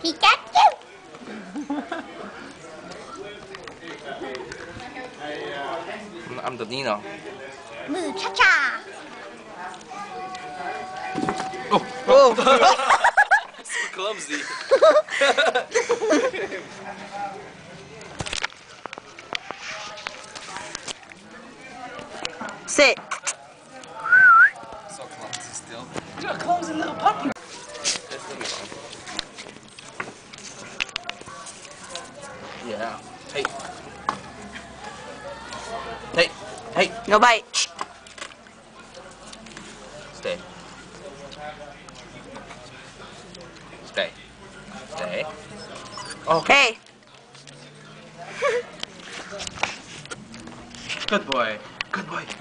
Pikachu! I'm the Nino. Moo cha cha! Oh! Oh! So clumsy. Sit. So clumsy still. You're a clumsy little puppy. Yeah. Hey. Hey. Hey. No bite. Stay. Stay. Stay. Oh. Hey. Good boy. Good boy.